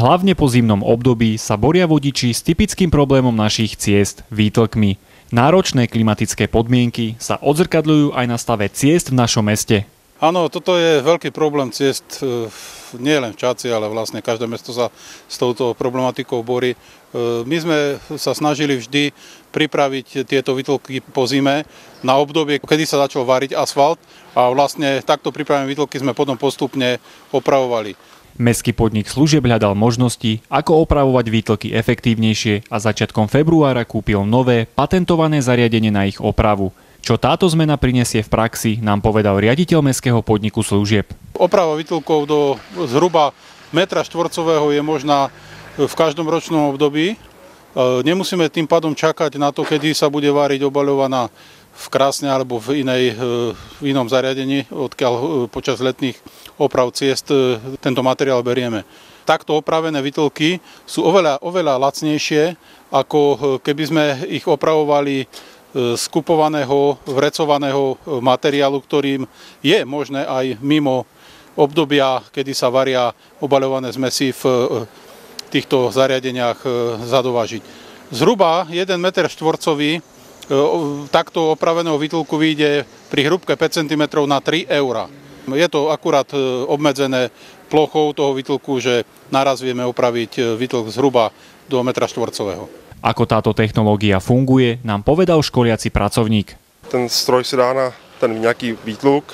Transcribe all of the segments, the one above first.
Hlavne po zimnom období sa boria vodiči s typickým problémom našich ciest – výtlkmi. Náročné klimatické podmienky sa odzrkadľujú aj na stave ciest v našom meste. Áno, toto je veľký problém ciest, nie len v Čadci, ale vlastne každé mesto sa s touto problematikou borí. My sme sa snažili vždy pripraviť tieto výtlky po zime na obdobie, kedy sa začal variť asfalt a vlastne takto pripravené výtlky sme potom postupne opravovali. Mestský podnik služieb hľadal možnosti, ako opravovať výtlky efektívnejšie a začiatkom februára kúpil nové, patentované zariadenie na ich opravu. Čo táto zmena prinesie v praxi, nám povedal riaditeľ mestského podniku služieb. Oprava výtlkov do zhruba metra štvorcového je možná v každom ročnom období. Nemusíme tým pádom čakať na to, kedy sa bude váriť obaľovaná v Krásne alebo v inom zariadení, odkiaľ počas letných oprav ciest tento materiál berieme. Takto opravené výtlky sú oveľa lacnejšie, ako keby sme ich opravovali z kupovaného, vrecovaného materiálu, ktorým je možné aj mimo obdobia, kedy sa varia obaľované zmesy v týchto zariadeniach zadovážiť. Zhruba 1 meter štvorcový takto opraveného výtlku vyjde pri hrúbke 5 cm na 3 €. Je to akurát obmedzené plochou toho výtlku, že naraz vieme opraviť výtlk zhruba do metra štvorcového. Ako táto technológia funguje, nám povedal školiaci pracovník. Ten stroj si dá na ten nějaký výtluk,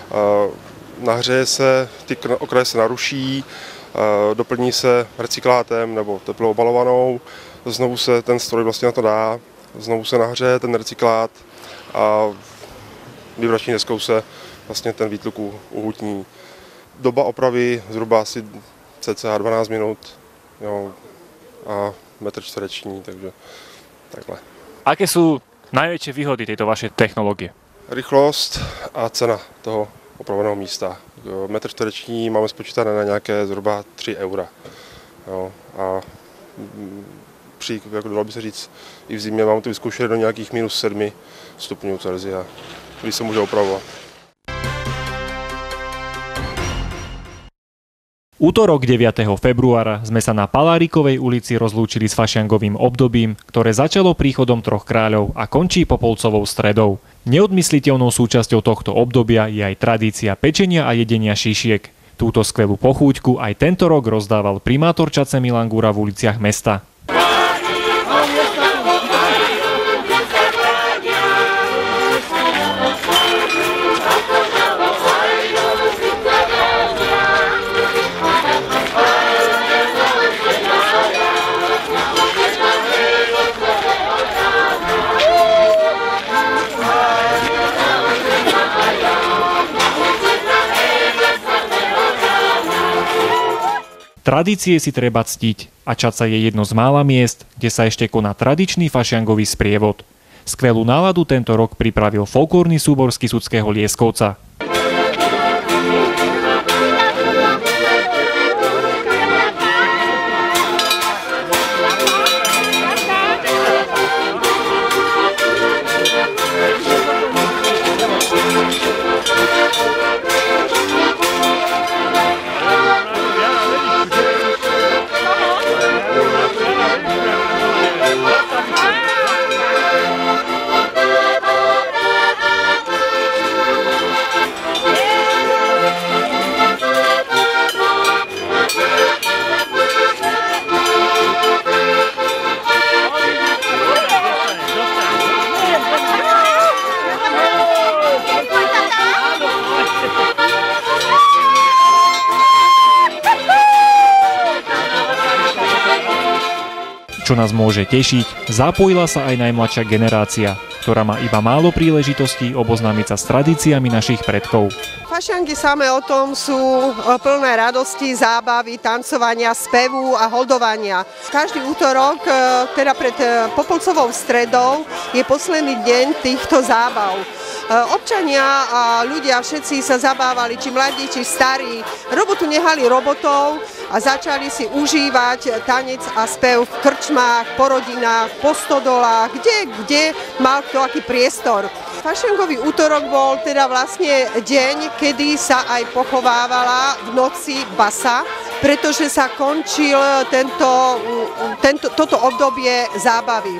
nahřeje se, ty okraje se naruší, doplní se recyklátem nebo teplou obalovanou, znovu se ten stroj vlastně na to dá, znovu se nahřeje ten recyklát a vibrační deskou se vlastně ten výtluk uhutní. Doba opravy zhruba asi cca 12 minut, jo, a metr čtvereční, takže takhle. Aké sú najväčšie výhody tejto vašej technológie? Rychlost a cena toho opraveného místa. Metr čtvereční máme spočítané na nějaké zhruba 3 €. Jo, a dalo by se říct, i v zimě mám to vyzkoušet do nějakých -7 stupňů Celsia, kdy se může opravovat. Útorok 9. februára sme sa na Palárikovej ulici rozlúčili s fašiangovým obdobím, ktoré začalo príchodom Troch kráľov a končí Popolcovou stredou. Neodmysliteľnou súčasťou tohto obdobia je aj tradícia pečenia a jedenia šišiek. Túto skvelú pochúťku aj tento rok rozdával primátor Čadce Milan Gúra v uliciach mesta. Tradície si treba ctiť a Čadca je jedno z mála miest, kde sa ešte koná tradičný fašiangový sprievod. Skvelú náladu tento rok pripravil folklórny súbor z Kysuckého Lieskovca. Čo nás môže tešiť, zapojila sa aj najmladšia generácia, ktorá má iba málo príležitostí oboznámiť sa s tradíciami našich predkov. Fašiangy samé o tom sú plné radosti, zábavy, tancovania, spevu a holdovania. Každý útorok, teda pred Popolcovou stredou, je posledný deň týchto zábav. Občania a ľudia všetci sa zabávali, či mladí, či starí. Robotu nehali robotov a začali si užívať tanec a spev v krčmách, po rodinách, po stodolách, kde mal kto aký priestor. Fašiangový útorok bol teda vlastne deň, kedy sa aj pochovávala v noci basa, pretože sa končil toto obdobie zábavy.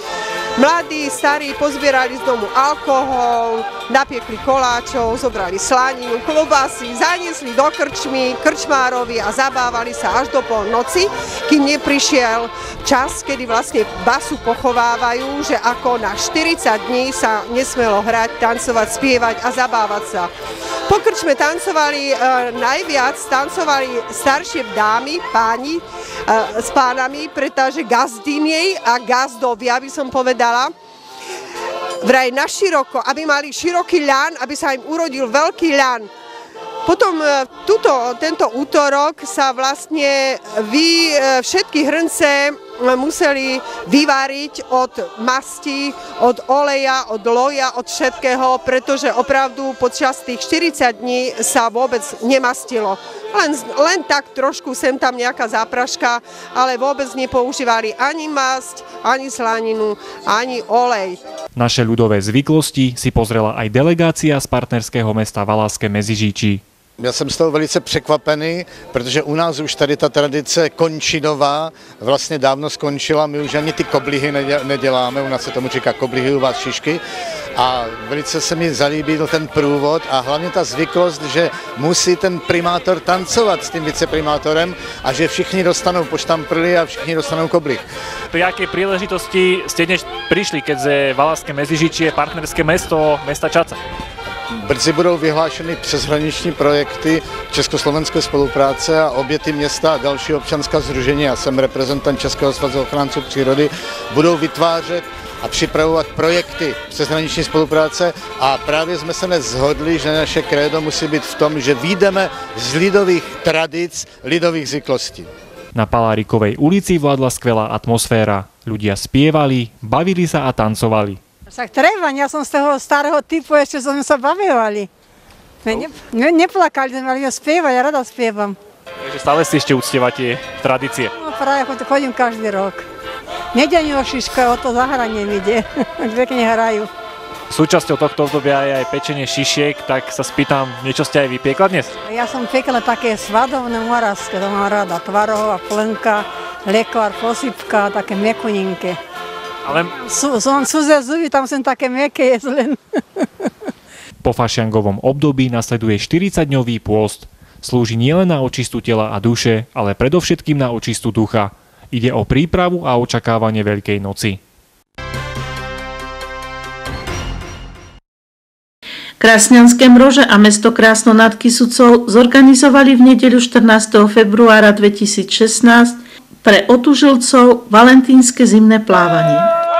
Mladí, starí pozbierali z domu alkohol, napiekli koláčov, zobrali slaninu, klobásy, zaniesli do krčmy, krčmárovi a zabávali sa až do polnoci, kým neprišiel čas, kedy vlastne basu pochovávajú, že ako na 40 dní sa nesmelo hrať, tancovať, spievať a zabávať sa. Po krčme tancovali najviac, staršie dámy, páni s pánami, pretože gazdinej a gazdovia, by som povedala, vraj na široko, aby mali široký ľan, aby sa im urodil veľký ľan. Potom tento útorok sa vlastne všetky hrnce museli vyváriť od masti, od oleja, od loja, od všetkého, pretože opravdu počas tých 40 dní sa vôbec nemastilo. Len tak trošku sem tam nejaká zápraška, ale vôbec nepoužívali ani masť, ani slaninu, ani olej. Naše ľudové zvyklosti si pozrela aj delegácia z partnerského mesta Valašské Meziříčí. Já jsem z toho velice překvapený, protože u nás už tady ta tradice končinová vlastně dávno skončila, my už ani ty koblihy neděláme, u nás se tomu říká koblihy, u vás šišky. A velice se mi zalíbil ten průvod a hlavně ta zvyklost, že musí ten primátor tancovat s tím viceprimátorem a že všichni dostanou poštamprly a všichni dostanou koblih. Pri akej príležitosti ste dnes prišli, keďže Valašské Meziříčí je partnerské mesto mesta Čaca? Brzy budou vyhlášeny přeshraniční projekty československé spolupráce a obě ty města a další občanská sdružení, já jsem reprezentant Českého svazu ochránců přírody, budou vytvářet a připravovat projekty přeshraniční spolupráce a právě jsme se dnes shodli, že naše krédo musí být v tom, že vyjdeme z lidových tradic, lidových zvyklostí. Na Palárikovej ulici vládla skvelá atmosféra. Ľudia spievali, bavili sa a tancovali. Však treba, ja som z toho starého typu, ešte sme sa bavili. Neplakali sme, ale spievali, ja rada spievam. Takže stále si ešte uctievate tradície? No práve chodím každý rok. Nedeň o šiška, o to zahranie ide, pekne hrajú. Súčasťou tohto obdobia je aj pečenie šišiek, tak sa spýtam, niečo ste aj vypiekla dnes? Ja som piekla také svadovné moravské, to mám rada, tvarohová plnka, lekvár, posypka, také mekuninky. Ale... Som cudzie zuby, tam som také meké jesť len. Po fašiangovom období nasleduje 40-dňový pôst. Slúži nielen na očistu tela a duše, ale predovšetkým na očistu ducha. Ide o prípravu a očakávanie Veľkej noci. Krásňanské Mrože a mesto Krásno nad Kysucou zorganizovali v nedeľu 14. februára 2016 pre otužilcov valentínske zimné plávanie.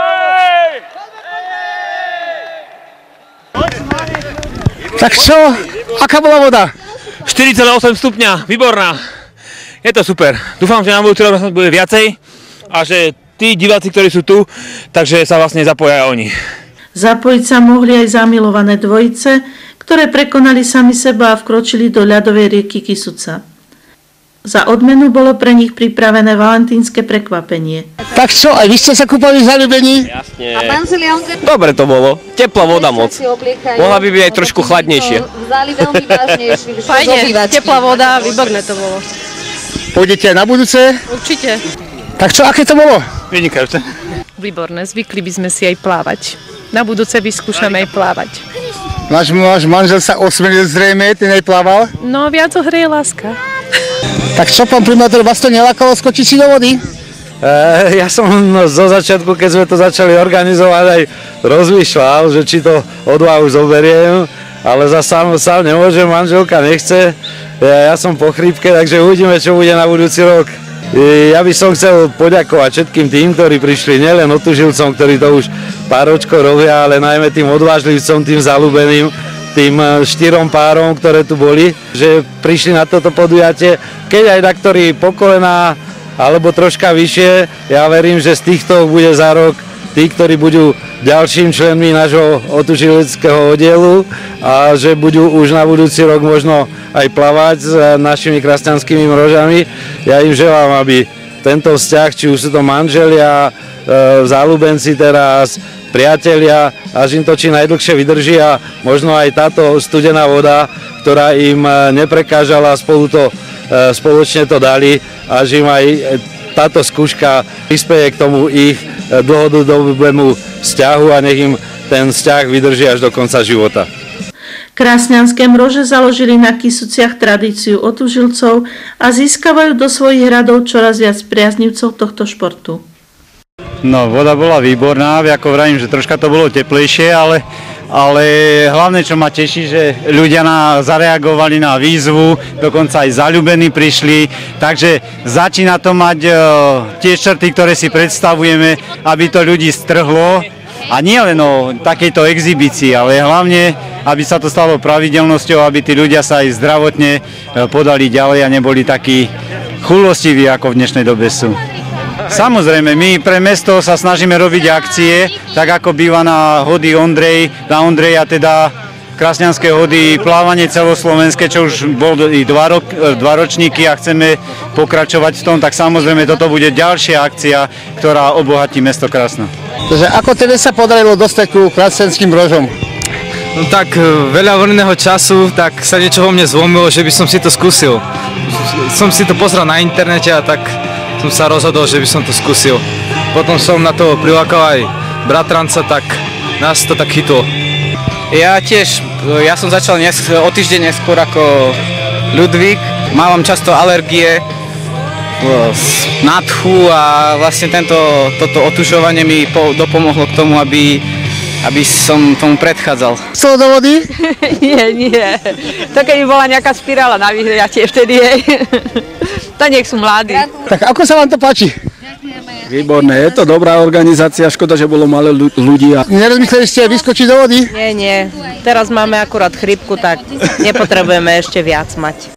Tak čo? Aká bola voda? 4,8 stupňa, výborná. Je to super. Dúfam, že na budúci rok bude viacej a že tí diváci, ktorí sú tu, takže sa vlastne zapoja aj oni. Zapojiť sa mohli aj zamilované dvojice, ktoré prekonali sami seba a vkročili do ľadovej rieky Kysuca. Za odmenu bolo pre nich pripravené valentínske prekvapenie. Tak čo, aj vy ste sa kúpali zaľúbení? Jasne. Dobre to bolo. Teplá voda moc. Mohla by byť aj trošku chladnejšie. Fajne, teplá voda, výborné to bolo. Pôjdete aj na budúce? Určite. Tak čo, aké to bolo? Vynikajúce. Výborné, zvykli by sme si aj plávať. Na budúce vyskúšame aj plávať. Náš manžel sa osmielil zrejme, ty neplával? No, viac ho hreje láska. Tak čo, pán primátor, vás to nelákalo skočiť si do vody? Ja som zo začiatku, keď sme to začali organizovať, aj rozmýšľal, že či to odvahu zoberiem, ale za sám nemôžem, manželka nechce. Ja som po chrípke, takže uvidíme, čo bude na budúci rok. Ja by som chcel poďakovať všetkým tým, ktorí prišli, nielen otužilcom, ktorí to už pár ročkov robia, ale najmä tým odvážlivcom, tým zalúbeným, tým 4 párom, ktoré tu boli, že prišli na toto podujatie. Keď aj taktorí po kolená, alebo troška vyššie, ja verím, že z týchto bude za rok tí, ktorí budú ďalším členmi nášho otužileckého oddielu a že budú už na budúci rok možno aj plavať s našimi krásňanskými mrožami. Ja im želám, aby tento vzťah, či už sú to manželia, záľubenci teraz, priatelia, až im to či najdlhšie vydrží a možno aj táto studená voda, ktorá im neprekážala spolu to spoločne to dali a že im aj táto skúška prispieje k tomu ich dlhodobému vzťahu a nech im ten vzťah vydrží až do konca života. Krásňanské mrože založili na Kysuciach tradíciu otužilcov a získavajú do svojich hradov čoraz viac priaznivcov tohto športu. No, voda bola výborná, ako vravím, že troška to bolo teplejšie, ale hlavne, čo ma teší, že ľudia zareagovali na výzvu, dokonca aj zaľúbení prišli, takže začína to mať tie črty, ktoré si predstavujeme, aby to ľudí strhlo. A nie len o takejto exhibícii, ale hlavne, aby sa to stalo pravidelnosťou, aby tí ľudia sa aj zdravotne podali ďalej a neboli takí chúlostiví, ako v dnešnej dobe sú. Samozrejme, my pre mesto sa snažíme robiť akcie, tak ako býva na hody na Ondreja, teda Krásňanské hody, plávanie celoslovenské, čo už bol i dva ročníky a chceme pokračovať v tom, tak samozrejme toto bude ďalšia akcia, ktorá obohatí mesto Krásno. Takže ako tebe sa podarilo dostať ku Krásňanským mrožom? No tak veľa voľného času, tak sa niečo vo mne zlomilo, že by som si to skúsil. Som si to pozrel na internete a tak som sa rozhodol, že by som to skúsil. Potom som na to prilákal aj bratranca, tak nás to tak chytlo. Ja som začal o týždeň neskôr ako Ľudvík. Mávam často alergie, nádchu a vlastne toto otužovanie mi dopomohlo k tomu, aby som tomu predchádzal. Co do vody? Nie. To keby bola nejaká spirála na vyhriatie vtedy, to nech sú mladí. Tak ako sa vám to páči? Výborné, je to dobrá organizácia, škoda, že bolo málo ľudí. Nerozmysleli ste vyskočiť do vody? Nie. Teraz máme akurát chrípku, tak nepotrebujeme ešte viac mať.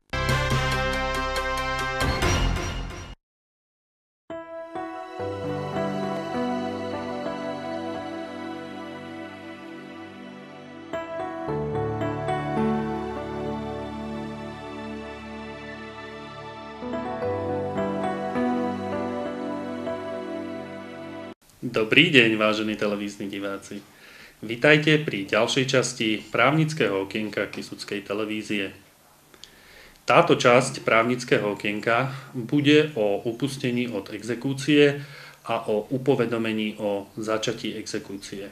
Dobrý deň, vážení televízni diváci. Vitajte pri ďalšej časti právnického okienka Kysuckej televízie. Táto časť právnického okienka bude o upustení od exekúcie a o upovedomení o začatí exekúcie.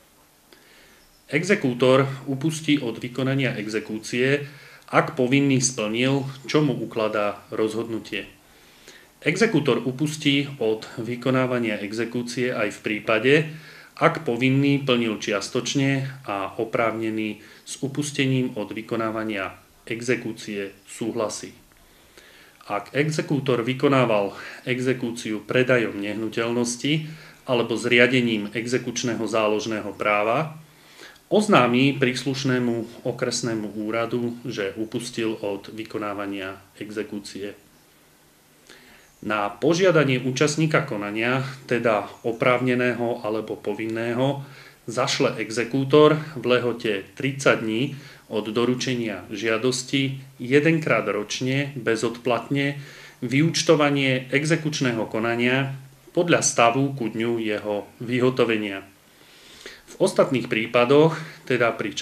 Exekútor upustí od vykonania exekúcie, ak povinný splnil, čo mu ukladá rozhodnutie. Exekútor upustí od vykonávania exekúcie aj v prípade, ak povinný plnil čiastočne a oprávnený s upustením od vykonávania exekúcie súhlasí. Ak exekútor vykonával exekúciu predajom nehnuteľnosti alebo zriadením exekučného záložného práva, oznámi príslušnému okresnému úradu, že upustil od vykonávania exekúcie. Na požiadanie účastníka konania, teda oprávneného alebo povinného, zašle exekútor v lehote 30 dní od doručenia žiadosti jedenkrát ročne bezodplatne vyúčtovanie exekučného konania podľa stavu ku dňu jeho vyhotovenia. V ostatných prípadoch, teda pri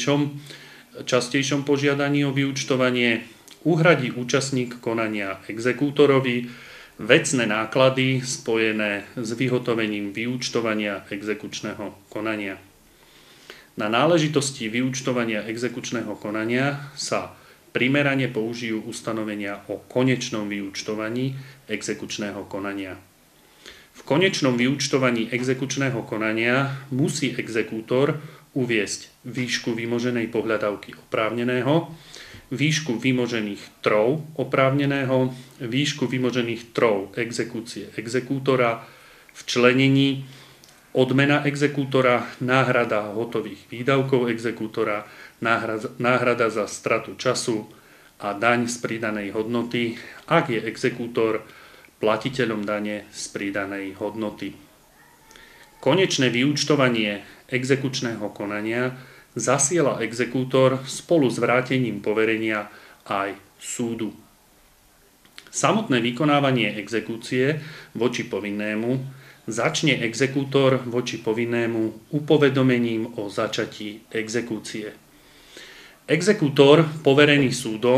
častejšom požiadaní o vyúčtovanie, uhradí účastník konania exekútorovi vecné náklady spojené s vyhotovením vyúčtovania exekučného konania. Na náležitosti vyúčtovania exekučného konania sa primerane použijú ustanovenia o konečnom vyúčtovaní exekučného konania. V konečnom vyúčtovaní exekučného konania musí exekútor uviesť výšku vymoženej pohľadávky oprávneného, výšku vymožených trov oprávneného, výšku vymožených trov exekúcie exekútora, včlenení, odmena exekútora, náhrada hotových výdavkov exekútora, náhrada za stratu času a daň z pridanej hodnoty, ak je exekútor platiteľom dane z pridanej hodnoty. Konečné vyúčtovanie exekučného konania zasiela exekútor spolu s vrátením poverenia aj súdu. Samotné vykonávanie exekúcie voči povinnému začne exekútor voči povinnému upovedomením o začatí exekúcie. Exekútor poverený súdom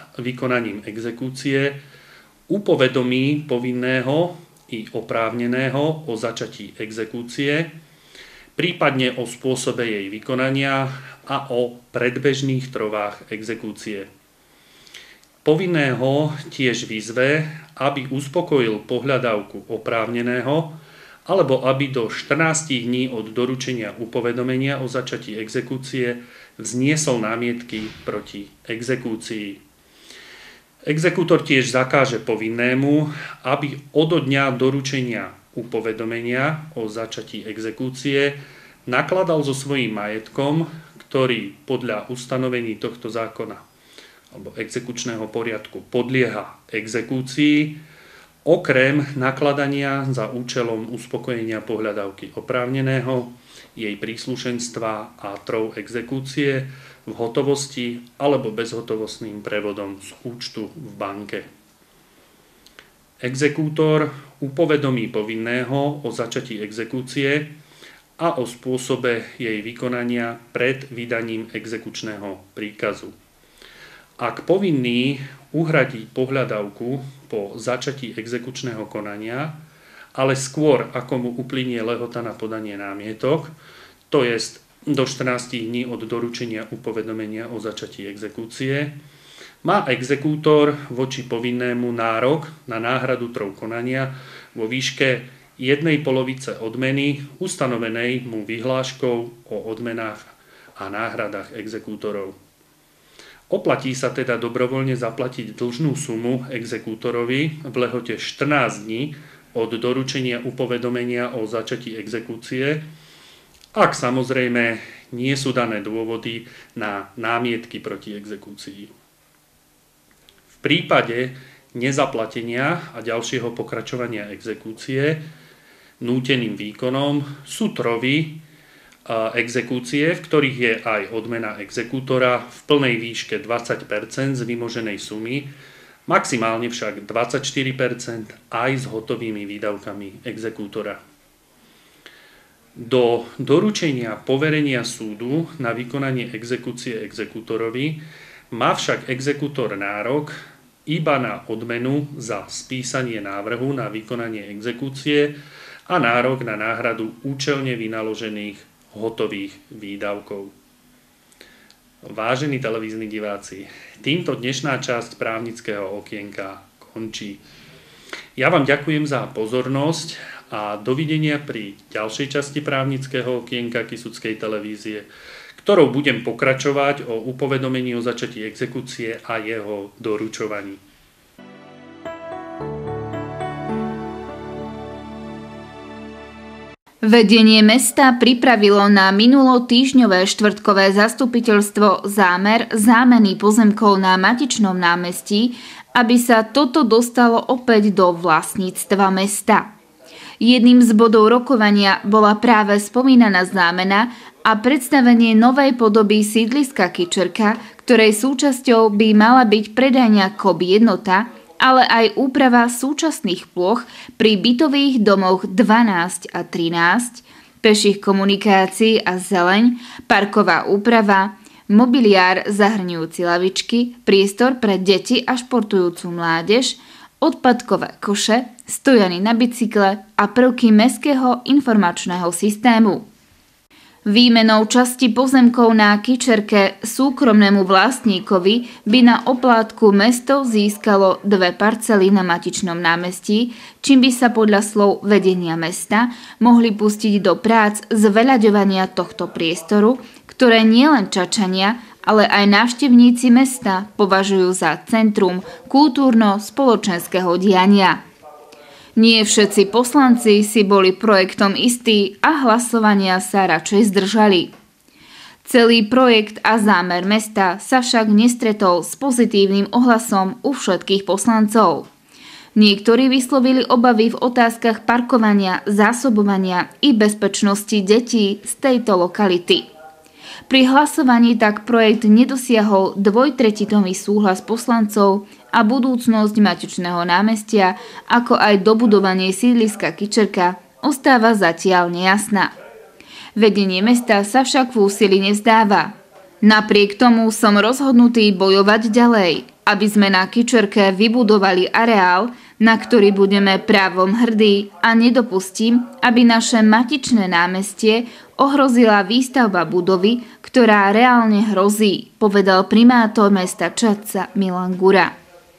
vykonaním exekúcie upovedomí povinného i oprávneného o začatí exekúcie, prípadne o spôsobe jej vykonania a o predbežných trvách exekúcie. Povinného tiež vyzve, aby uspokojil pohľadávku oprávneného alebo aby do 14 dní od doručenia upovedomenia o začatí exekúcie vzniesol námietky proti exekúcii. Exekútor tiež zakáže povinnému, aby od dňa doručenia upovedomenia o začatí exekúcie nakladal so svojím majetkom, ktorý podľa ustanovení tohto zákona alebo exekučného poriadku podlieha exekúcii, okrem nakladania za účelom uspokojenia pohľadávky oprávneného, jej príslušenstva a trov exekúcie v hotovosti alebo bezhotovostným prevodom z účtu v banke. Exekútor upovedomí povinného o začatí exekúcie a o spôsobe jej vykonania pred vydaním exekučného príkazu. Ak povinný uhradí pohľadávku po začatí exekučného konania, ale skôr ako mu uplynie lehota na podanie námietok, to jest do 14 dní od doručenia upovedomenia o začatí exekúcie, má exekútor voči povinnému nárok na náhradu trov konania vo výške 1/2 odmeny ustanovenej mu vyhláškou o odmenách a náhradách exekútorov. Oplatí sa teda dobrovoľne zaplatiť dlžnú sumu exekútorovi v lehote 14 dní od doručenia upovedomenia o začatí exekúcie, ak samozrejme nie sú dané dôvody na námietky proti exekúcii. V prípade nezaplatenia a ďalšieho pokračovania exekúcie núteným výkonom sú trovy exekúcie, v ktorých je aj odmena exekútora v plnej výške 20% z vymoženej sumy, maximálne však 24% aj s hotovými výdavkami exekútora. Do doručenia poverenia súdu na vykonanie exekúcie exekútorovi má však exekútor nárok iba na odmenu za spísanie návrhu na vykonanie exekúcie a nárok na náhradu účelne vynaložených hotových výdavkov. Vážení televízni diváci, týmto dnešná časť právnického okienka končí. Ja vám ďakujem za pozornosť a dovidenia pri ďalšej časti právnického okienka Kysuckej televízie, ktorou budem pokračovať o upovedomení o začatí exekúcie a jeho doručovaní. Vedenie mesta pripravilo na minulotýždňové štvrtkové zastupiteľstvo zámer zámeny pozemkov na Matičnom námestí, aby sa toto dostalo opäť do vlastníctva mesta. Jedným z bodov rokovania bola práve spomínaná zámena a predstavenie novej podoby sídliska Kyčerka, ktorej súčasťou by mala byť predajňa KOB jednota, ale aj úprava súčasných ploch pri bytových domoch 12 a 13, peších komunikácií a zeleň, parková úprava, mobiliár zahrňujúci lavičky, priestor pre deti a športujúcu mládež, odpadkové koše, stojany na bicykle a prvky mestského informačného systému. Výmenou časti pozemkov na Kyčerke súkromnému vlastníkovi by na oplátku mesto získalo 2 parcely na Matičnom námestí, čím by sa podľa slov vedenia mesta mohli pustiť do prác zveľaďovania tohto priestoru, ktoré nielen Čačania, ale aj návštevníci mesta považujú za centrum kultúrno-spoločenského diania. Nie všetci poslanci si boli projektom istí a hlasovania sa radšej zdržali. Celý projekt a zámer mesta sa však nestretol s pozitívnym ohlasom u všetkých poslancov. Niektorí vyslovili obavy v otázkach parkovania, zásobovania i bezpečnosti detí z tejto lokality. Pri hlasovaní tak projekt nedosiahol 2/3 súhlas poslancov a budúcnosť Matičného námestia, ako aj dobudovanie sídliska Kyčerka, ostáva zatiaľ nejasná. Vedenie mesta sa však v úsilí nevzdáva. Napriek tomu som rozhodnutý bojovať ďalej aby sme na Kičerke vybudovali areál, na ktorý budeme právom hrdí a nedopustím, aby naše Matičné námestie ohrozila výstavba budovy, ktorá reálne hrozí, povedal primátor mesta Čadca Milan Gura.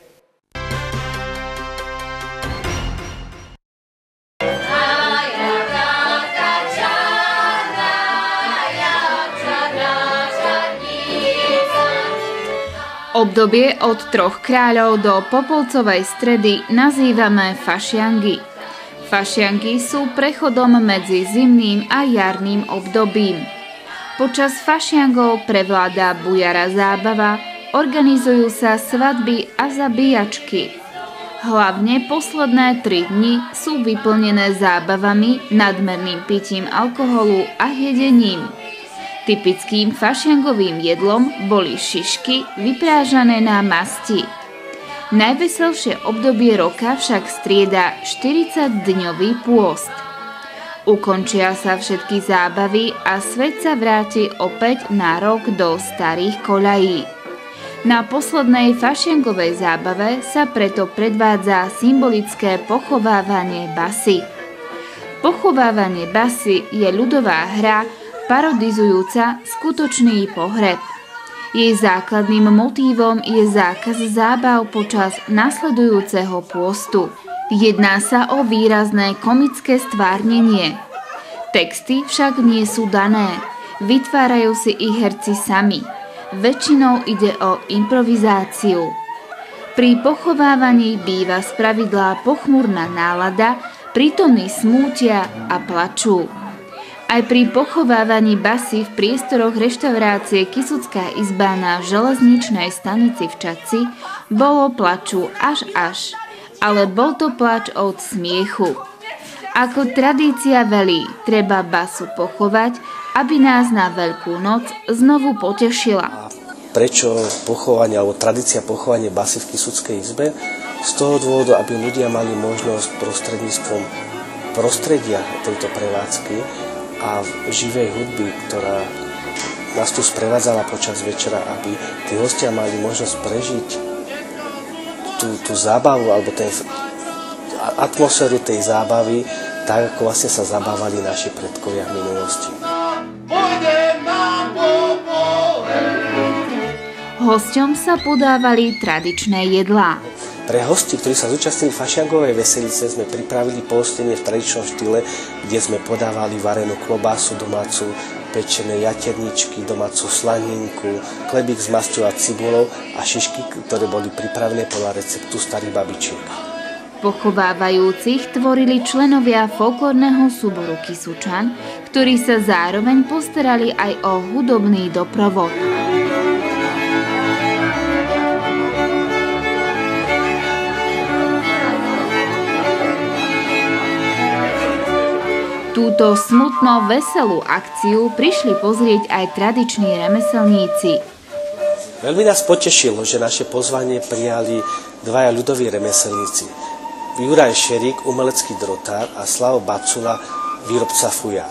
Obdobie od Troch kráľov do Popolcovej stredy nazývame fašiangy. Fašiangy sú prechodom medzi zimným a jarným obdobím. Počas fašiangov prevláda bujara zábava, organizujú sa svadby a zabíjačky. Hlavne posledné 3 dni sú vyplnené zábavami, nadmerným pitím alkoholu a jedením. Typickým fašiangovým jedlom boli šišky vyprážané na masti. Najveselšie obdobie roka však strieda 40-dňový pôst. Ukončia sa všetky zábavy a svet sa vráti opäť na rok do starých koľají. Na poslednej fašiangovej zábave sa preto predvádza symbolické pochovávanie basy. Pochovávanie basy je ľudová hra, parodizujúca skutočný pohreb. Jej základným motívom je zákaz zábav počas nasledujúceho pôstu. Jedná sa o výrazné komické stvárnenie. Texty však nie sú dané, vytvárajú si ich herci sami. Väčšinou ide o improvizáciu. Pri pochovávaní býva spravidla pochmúrna nálada, prítomní smútia a plačú. Aj pri pochovávaní basy v priestoroch reštaurácie Kysucká izba na železničnej stanici v Čadci bolo plaču až, ale bol to plač od smiechu. Ako tradícia velí, treba basu pochovať, aby nás na Veľkú noc znovu potešila. Prečo pochovanie alebo tradícia pochovania basy v Kysuckej izbe? Z toho dôvodu, aby ľudia mali možnosť prostredníctvom prostredia tejto prevádzky a živej hudby, ktorá nás tu sprevádzala počas večera, aby tí hostia mali možnosť prežiť tú zábavu alebo atmosféru tej zábavy, tak ako vlastne sa zabávali naši predkovia v minulosti. Hosťom sa podávali tradičné jedlá. Pre hostí, ktorí sa zúčastnili fašiangovej veselice, sme pripravili pohostenie v tradičnom štýle, kde sme podávali varenú klobásu domácu, pečené jaterničky, domácu slaninku, chlebík s masťou a cibulou a šišky, ktoré boli pripravené podľa receptu starých babičiek. Pochovávajúcich tvorili členovia folklórneho súboru Kysučan, ktorí sa zároveň postarali aj o hudobný doprovod. Túto smutno veselú akciu prišli pozrieť aj tradiční remeselníci. Veľmi nás potešilo, že naše pozvanie prijali dvaja ľudoví remeselníci. Juraj Šerík, umelecký drotár, a Slavo Bacula, výrobca fujar.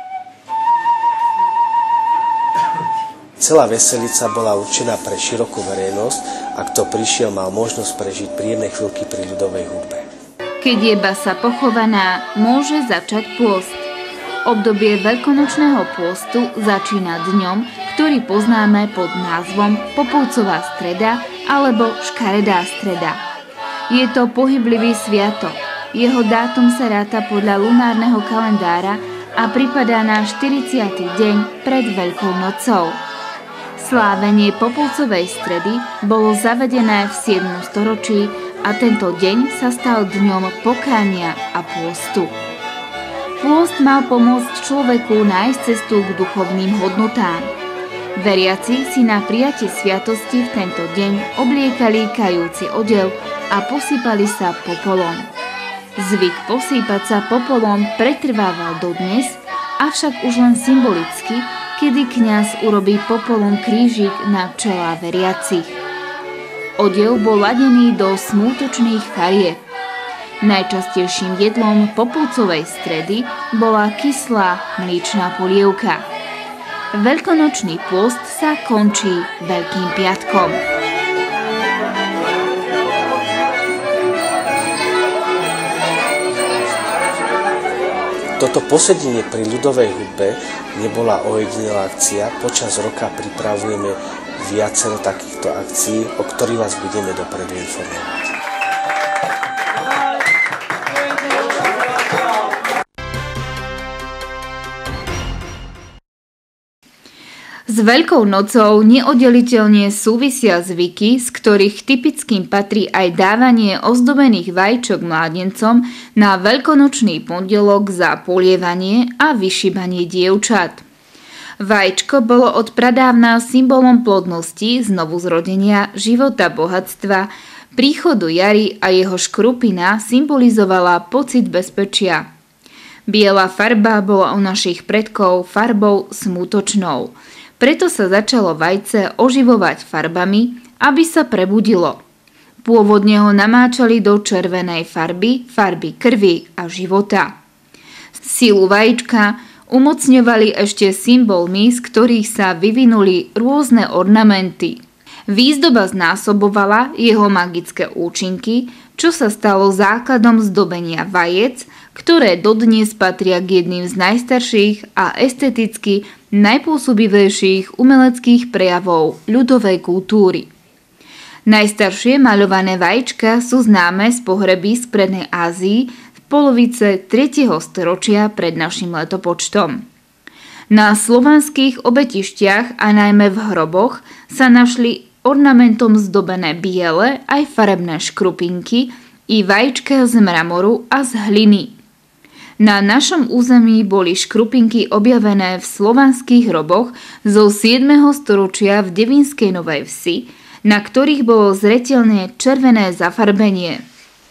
Celá veselica bola určená pre širokú verejnosť a kto prišiel, mal možnosť prežiť príjemné chvíľky pri ľudovej hudbe. Keď je basa pochovaná, môže začať pôst. Obdobie veľkonočného pôstu začína dňom, ktorý poznáme pod názvom Popolcová streda alebo Škaredá streda. Je to pohyblivý sviatok. Jeho dátum sa ráta podľa lunárneho kalendára a pripadá na 40. deň pred Veľkou nocou. Slávenie Popolcovej stredy bolo zavedené v 7. storočí a tento deň sa stal dňom pokánia a pôstu. Pôst mal pomôcť človeku nájsť cestu k duchovným hodnotám. Veriaci si na prijatie sviatosti v tento deň obliekali kajúci odev a posypali sa popolom. Zvyk posýpať sa popolom pretrvával dodnes, avšak už len symbolicky, kedy kňaz urobí popolom krížik na čelá veriacich. Odev bol ladený do smútočných farieb. Najčastejším jedlom Popolcovej stredy bola kyslá mliečna polievka. Veľkonočný pôst sa končí Veľkým piatkom. toto posedenie pri ľudovej hudbe nebola ojedinelá akcia. Počas roka pripravujeme viacero takýchto akcií, o ktorých vás budeme dopredu informovať. S Veľkou nocou neoddeliteľne súvisia zvyky, z ktorých typickým patrí aj dávanie ozdobených vajíčok mládencom na veľkonočný pondelok za polievanie a vyšíbanie dievčat. Vajíčko bolo od pradávna symbolom plodnosti, znovuzrodenia, života, bohatstva, príchodu jary a jeho škrupina symbolizovala pocit bezpečia. Biela farba bola u našich predkov farbou smútočnou. Preto sa začalo vajce oživovať farbami, aby sa prebudilo. Pôvodne ho namáčali do červenej farby, farby krvi a života. Silu vajíčka umocňovali ešte symbolmi, z ktorých sa vyvinuli rôzne ornamenty. Výzdoba znásobovala jeho magické účinky, čo sa stalo základom zdobenia vajec, ktoré dodnes patria k jedným z najstarších a esteticky najpôsobivejších umeleckých prejavov ľudovej kultúry. Najstaršie maľované vajíčka sú známe z pohreby z Prednej Ázii v polovice 3. storočia pred našim letopočtom. Na slovanských obetištiach a najmä v hroboch sa našli ornamentom zdobené biele aj farebné škrupinky i vajíčka z mramoru a z hliny. Na našom území boli škrupinky objavené v slovanských hroboch zo 7. storočia v Devínskej Novej Vsi, na ktorých bolo zreteľne červené zafarbenie.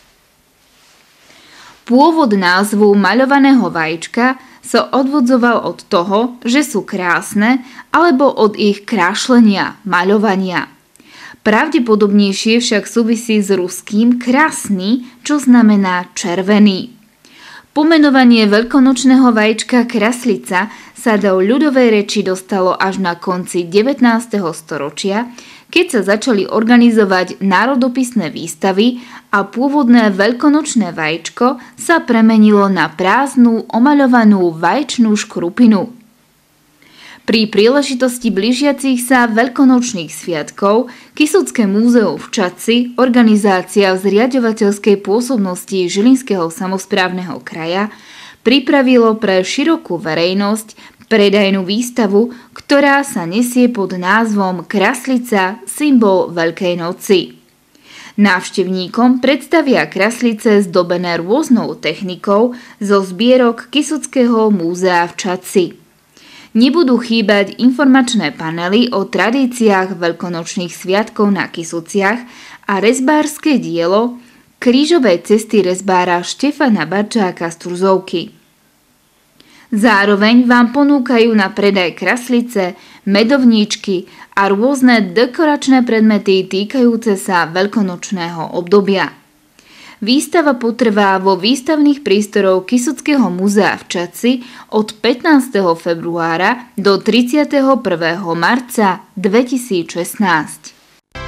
Pôvod názvu maľovaného vajíčka sa odvodzoval od toho, že sú krásne, alebo od ich krášlenia, maľovania. Pravdepodobnejšie však súvisí s ruským krásny, čo znamená červený. Pomenovanie veľkonočného vajíčka kraslica sa do ľudovej reči dostalo až na konci 19. storočia, keď sa začali organizovať národopisné výstavy a pôvodné veľkonočné vajíčko sa premenilo na prázdnu, omaľovanú vaječnú škrupinu. Pri príležitosti blížiacich sa veľkonočných sviatkov Kysucké múzeum v Čadci, organizácia v zriaďovateľskej pôsobnosti Žilinského samosprávneho kraja, pripravilo pre širokú verejnosť predajnú výstavu, ktorá sa nesie pod názvom Kraslica, symbol Veľkej noci. Návštevníkom predstavia kraslice zdobené rôznou technikou zo zbierok Kysuckého múzea v Čadci. Nebudú chýbať informačné panely o tradíciách veľkonočných sviatkov na Kysuciach a rezbárske dielo Krížovej cesty rezbára Štefana Barčáka z Turzovky. Zároveň vám ponúkajú na predaj kraslice, medovníčky a rôzne dekoračné predmety týkajúce sa veľkonočného obdobia. Výstava potrvá vo výstavných prístoroch Kysuckého múzea v Čadci od 15. februára do 31. marca 2016.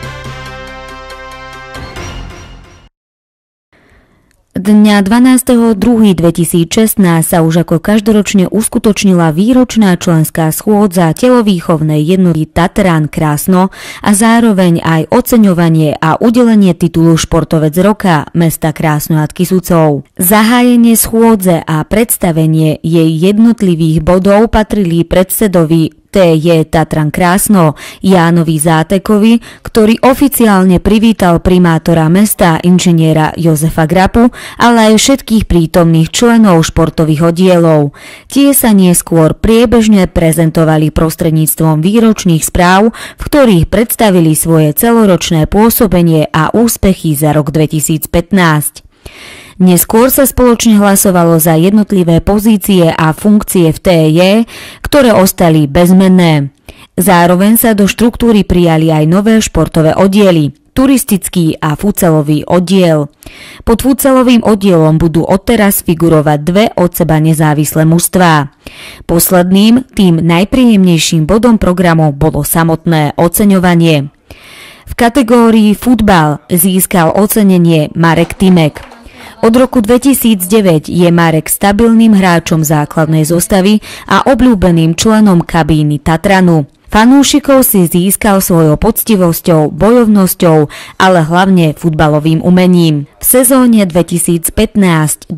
Dňa 12.2.2016 sa už ako každoročne uskutočnila výročná členská schôdza telovýchovnej jednoty Tatran Krásno a zároveň aj oceňovanie a udelenie titulu Športovec roka mesta Krásno nad Kysucou. Zahájenie schôdze a predstavenie jej jednotlivých bodov patrili predsedovi TJ Tatran Krásno Jánovi Zátekovi, ktorý oficiálne privítal primátora mesta inžiniera Jozefa Grapu, ale aj všetkých prítomných členov športových oddielov. Tie sa neskôr priebežne prezentovali prostredníctvom výročných správ, v ktorých predstavili svoje celoročné pôsobenie a úspechy za rok 2015. Neskôr sa spoločne hlasovalo za jednotlivé pozície a funkcie v TJ, ktoré ostali bezmenné. Zároveň sa do štruktúry prijali aj nové športové oddiely, turistický a futsalový oddiel. Pod futsalovým oddielom budú odteraz figurovať dve od seba nezávislé mužstvá. Posledným, tým najpríjemnejším bodom programu bolo samotné oceňovanie. V kategórii futbal získal ocenenie Marek Timek. Od roku 2009 je Marek stabilným hráčom základnej zostavy a obľúbeným členom kabíny Tatranu. Fanúšikov si získal svojou poctivosťou, bojovnosťou, ale hlavne futbalovým umením. V sezóne 2015-2016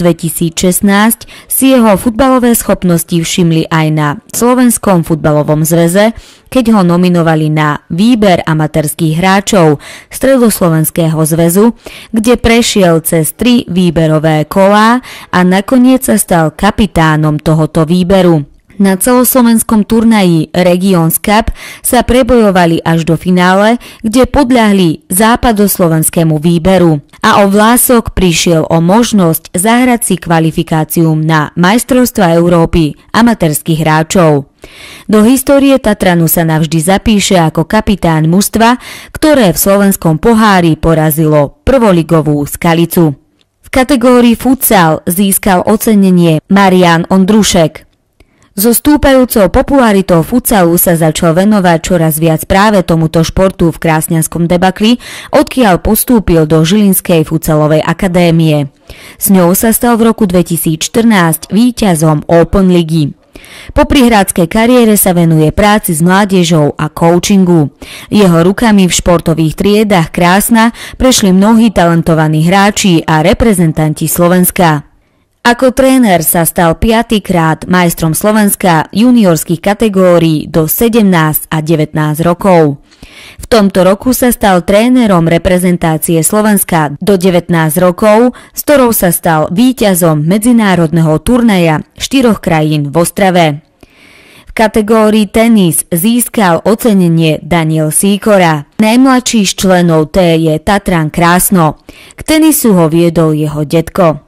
si jeho futbalové schopnosti všimli aj na Slovenskom futbalovom zväze, keď ho nominovali na výber amatérskych hráčov Stredoslovenského zväzu, kde prešiel cez 3 výberové kolá a nakoniec sa stal kapitánom tohoto výberu. Na celoslovenskom turnaji Regions Cup sa prebojovali až do finále, kde podľahli západoslovenskému výberu a o vlások prišiel o možnosť zahrať si kvalifikáciu na majstrovstvá Európy amatérskych hráčov. Do histórie Tatranu sa navždy zapíše ako kapitán mužstva, ktoré v slovenskom pohári porazilo prvoligovú Skalicu. V kategórii futsal získal ocenenie Marián Ondrušek. So stúpajúcou popularitou futsalu sa začal venovať čoraz viac práve tomuto športu v krásňanskom debakli, odkiaľ postúpil do Žilinskej futsalovej akadémie. S ňou sa stal v roku 2014 víťazom Open ligy. Po prihráckej kariére sa venuje práci s mládežou a coachingu. Jeho rukami v športových triedách Krásna prešli mnohí talentovaní hráči a reprezentanti Slovenska. Ako tréner sa stal 5-krát majstrom Slovenska juniorských kategórií do 17 a 19 rokov. V tomto roku sa stal trénerom reprezentácie Slovenska do 19 rokov, s ktorou sa stal víťazom medzinárodného turnaja 4 krajín v Ostrave. V kategórii tenis získal ocenenie Daniel Sýkora. Najmladší z členov T je Tatran Krásno. K tenisu ho viedol jeho detko.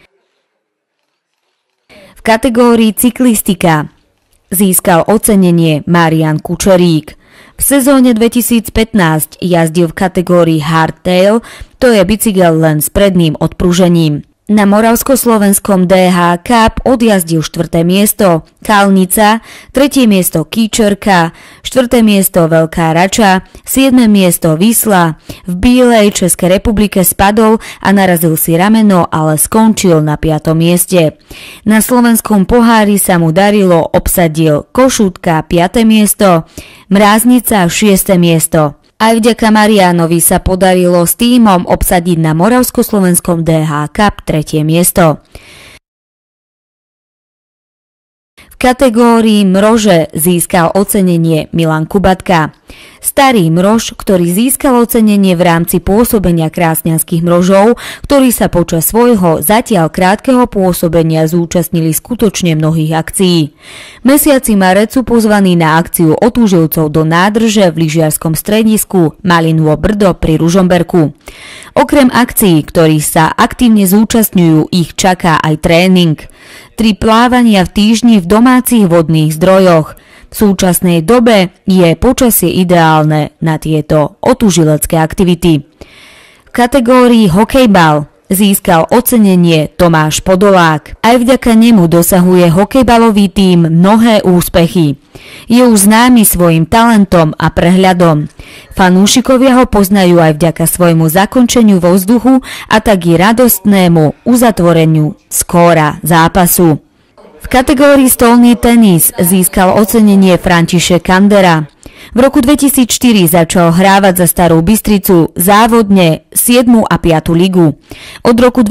V kategórii cyklistika získal ocenenie Marián Kučerík. V sezóne 2015 jazdil v kategórii hardtail, to je bicykel len s predným odpružením. Na Moravsko-slovenskom DH Cup odjazdil 4. miesto Kalnica, 3. miesto Kýčerka, 4. miesto Veľká Rača, 7. miesto Vysla. V Bílej Českej republike spadol a narazil si rameno, ale skončil na 5. mieste. Na slovenskom pohári sa mu darilo, obsadil Košútka 5. miesto, Mráznica 6. miesto. Aj vďaka Mariánovi sa podarilo s tímom obsadiť na Moravsko-slovenskom DH Cup 3. miesto. V kategórii mrože získal ocenenie Milan Kubatka. Starý mrož, ktorý získal ocenenie v rámci pôsobenia krásňanských mrožov, ktorí sa počas svojho zatiaľ krátkeho pôsobenia zúčastnili skutočne mnohých akcií. Mesiaci marec sú pozvaní na akciu otúžilcov do nádrže v lyžiarskom stredisku Malinô Brdo pri Ružomberku. Okrem akcií, ktorých sa aktívne zúčastňujú, ich čaká aj tréning. 3 plávania v týždni v domácich vodných zdrojoch. V súčasnej dobe je počasie ideálne na tieto otúžilecké aktivity. V kategórii hokejbal získal ocenenie Tomáš Podolák. Aj vďaka nemu dosahuje hokejbalový tím mnohé úspechy. Je už známy svojim talentom a prehľadom. Fanúšikovia ho poznajú aj vďaka svojmu zakončeniu vo vzduchu a tak i radostnému uzatvoreniu skóra zápasu. V kategórii stolný tenis získal ocenenie František Kandera. V roku 2004 začal hrávať za Starú Bystricu závodne 7. a 5. ligu. Od roku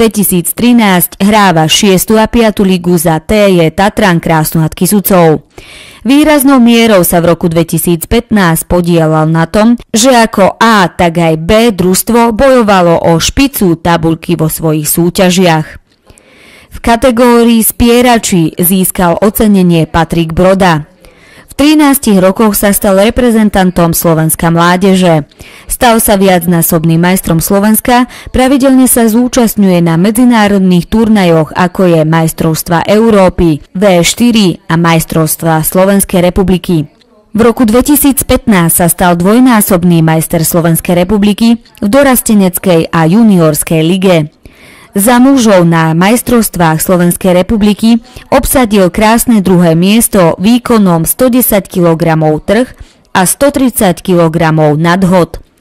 2013 hráva 6. a 5. ligu za TJ Tatran Krásnu nad Kysucou. Výraznou mierou sa v roku 2015 podielal na tom, že ako A, tak aj B družstvo bojovalo o špicu tabuľky vo svojich súťažiach. V kategórii spierači získal ocenenie Patrik Broda. V 13 rokoch sa stal reprezentantom Slovenska mládeže. Stal sa viacnásobným majstrom Slovenska, pravidelne sa zúčastňuje na medzinárodných turnajoch, ako je majstrovstvá Európy, V4 a majstrovstvá Slovenskej republiky. V roku 2015 sa stal dvojnásobný majster Slovenskej republiky v dorasteneckej a juniorskej lige. Za mužov na majstrovstvách Slovenskej republiky obsadil krásne 2. miesto výkonom 110 kg trh a 130 kg nadhod.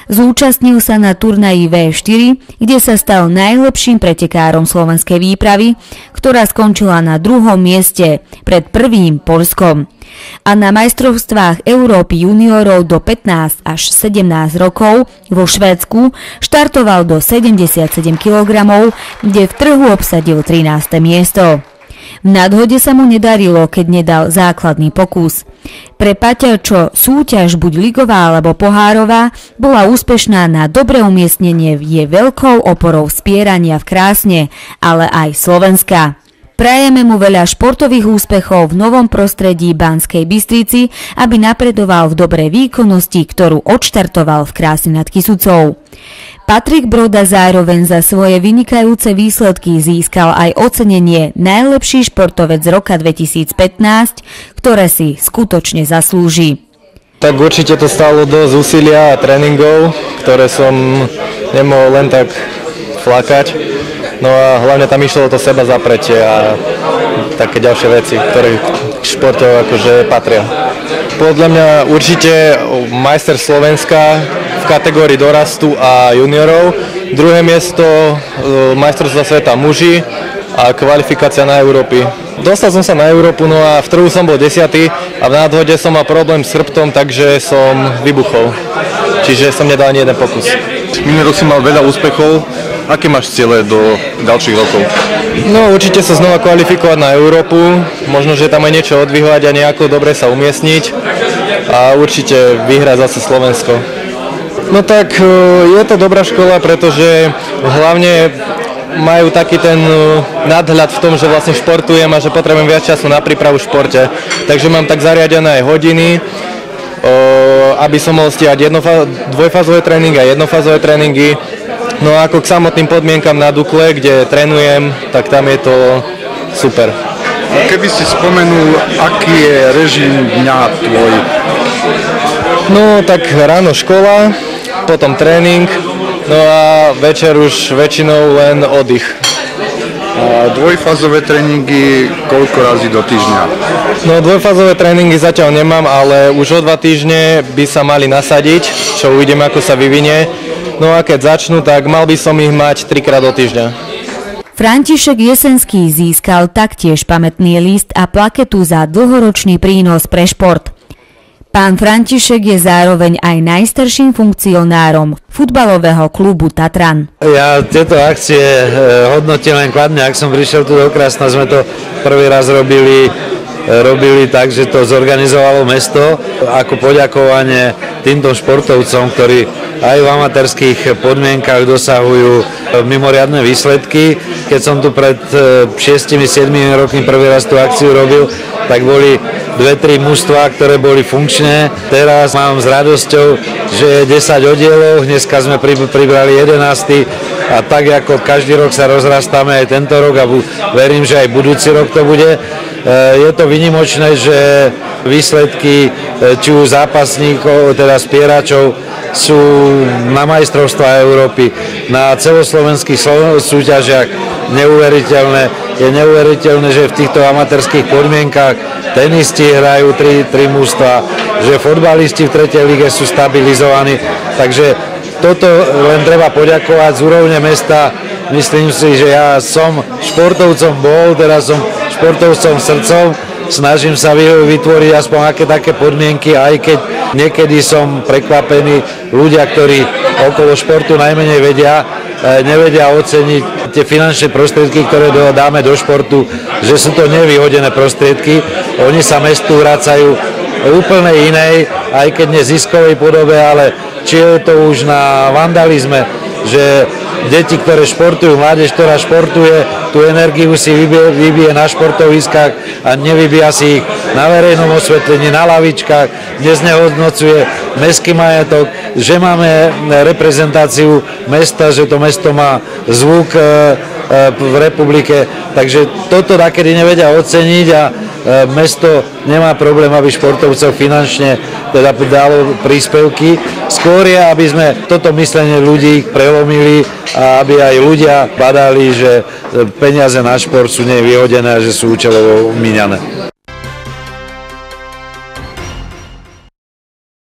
Zúčastnil sa na turnaji V4, kde sa stal najlepším pretekárom slovenskej výpravy, ktorá skončila na 2. mieste pred prvým Poľskom. A na majstrovstvách Európy juniorov do 15 až 17 rokov vo Švédsku štartoval do 77 kg, kde v trhu obsadil 13. miesto. V nadhode sa mu nedarilo, keď nedal základný pokus. Pre Paťa, čo súťaž buď ligová alebo pohárová bola úspešná na dobré umiestnenie, je veľkou oporou spierania v Krásne, ale aj Slovenska. Prajeme mu veľa športových úspechov v novom prostredí Banskej Bystrici, aby napredoval v dobrej výkonnosti, ktorú odštartoval v Krásne nad Kysucou. Patrik Broda zároveň za svoje vynikajúce výsledky získal aj ocenenie Najlepší športovec roka 2015, ktoré si skutočne zaslúži. Tak určite to stálo dosť úsilia a tréningov, ktoré som nemohol len tak flakať. No a hlavne tam išlo to seba zapretie a také ďalšie veci, ktoré k športu akože patria. Podľa mňa určite majster Slovenska v kategórii dorastu a juniorov, druhé miesto majstrovstva sveta muži a kvalifikácia na Európy. Dostal som sa na Európu, no a v trhu som bol 10. a v nadhode som mal problém s chrbtom, takže som vybuchol. Čiže som nedal ani jeden pokus. Minulý rok si mal veľa úspechov. Aké máš ciele do ďalších rokov? No určite sa znova kvalifikovať na Európu, možno, že tam aj niečo odvyhovať a nejako dobre sa umiestniť a určite vyhrať zase Slovensko. No tak je to dobrá škola, pretože hlavne majú taký ten nadhľad v tom, že vlastne športujem a že potrebujem viac času na prípravu v športe. Takže mám tak zariadené aj hodiny, aby som mohol stíhať dvojfázové tréningy a jednofázové tréningy. No a ako k samotným podmienkam na Dukle, kde trénujem, tak tam je to super. Keby si spomenul, aký je režim dňa tvoj? No tak ráno škola, potom tréning, no a večer už väčšinou len oddych. A dvojfázové tréningy koľko razy do týždňa? No dvojfázové tréningy zatiaľ nemám, ale už o 2 týždne by sa mali nasadiť, čo uvidím, ako sa vyvinie. No a keď začnú, tak mal by som ich mať 3-krát do týždňa. František Jesenský získal taktiež pamätný list a plaketu za dlhoročný prínos pre šport. Pán František je zároveň aj najstarším funkcionárom futbalového klubu Tatran. Ja tieto akcie hodnotím len kladne. Ak som prišiel tu do Krásna, sme to prvý raz robili tak, že to zorganizovalo mesto ako poďakovanie týmto športovcom, ktorí aj v amatérských podmienkach dosahujú mimoriadne výsledky. Keď som tu pred 6-7 rokmi prvý raz tú akciu robil, tak boli 2-3 mužstvá, ktoré boli funkčné. Teraz mám s radosťou, že je 10 oddielov, dneska sme pribrali 11. a tak ako každý rok sa rozrastáme aj tento rok a verím, že aj budúci rok to bude. Je to výnimočné, že výsledky či už zápasníkov, teda spieračov, sú na majstrovstvá Európy, na celoslovenských súťažiach neuveriteľné. Je neuveriteľné, že v týchto amatérských podmienkach tenisti hrajú 3 mužstva, že fotbalisti v 3. lige sú stabilizovaní. Takže toto len treba poďakovať z úrovne mesta. Myslím si, že ja som športovcom bol, teraz som športovcom srdcom. Snažím sa vytvoriť aspoň aké také podmienky, aj keď niekedy som prekvapený, ľudia, ktorí okolo športu najmenej vedia, nevedia oceniť tie finančné prostriedky, ktoré dáme do športu, že sú to nevyhodené prostriedky. Oni sa mestu vracajú úplne inej, aj keď nie ziskovej podobe, ale či je to už na vandalizme, že deti, ktoré športujú, mládež, ktorá športuje, tú energiu si vybije na športoviskách a nevybíja si ich na verejnom osvetlení, na lavičkách, neznehodnocuje mestský majetok, že máme reprezentáciu mesta, že to mesto má zvuk v republike, takže toto takedy nevedia oceniť a mesto nemá problém, aby športovcov finančne teda dalo príspevky. Skôr je, aby sme toto myslenie ľudí prelomili a aby aj ľudia badali, že peniaze na šport sú nevyhodené a že sú účelovo míňané.